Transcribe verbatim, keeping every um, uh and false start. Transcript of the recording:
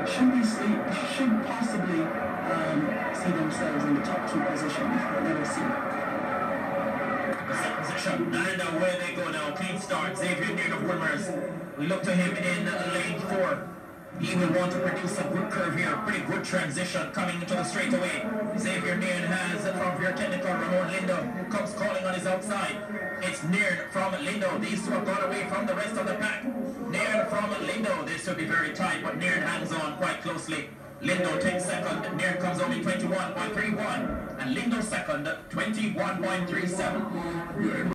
should we see, should possibly um, see themselves in the top two positions, but let us see. Set position, and away they go now. Clean start. Xavier Nairn of Wilmers. We look to him in lane four. He will want to produce a good curve here. Pretty good transition coming into the straightaway. Xavier Nairn has from Veer Technical Ramon Lindo, who comes calling on his outside. It's Nairn from Lindo. These two have gone away from the rest of the pack. Nairn from Lindo. This should be very tight, but Nairn hangs on quite closely. Lindo takes second. Nairn comes only twenty-one point three one. And Lindo second, twenty-one point three seven.